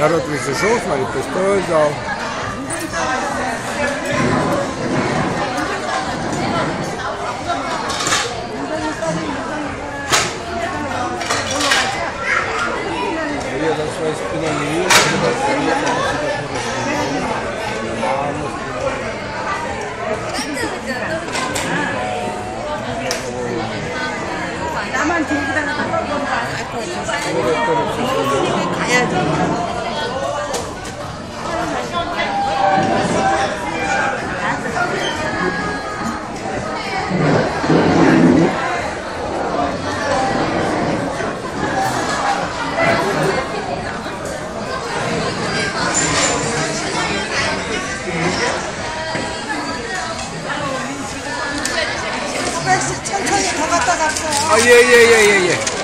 народ весь зашел, смотри, пустой зал. Я за своей спиной не вижу, 나만 들고 다니다가 가야지. 천천히 더 갔다 갔어요. 아, 예.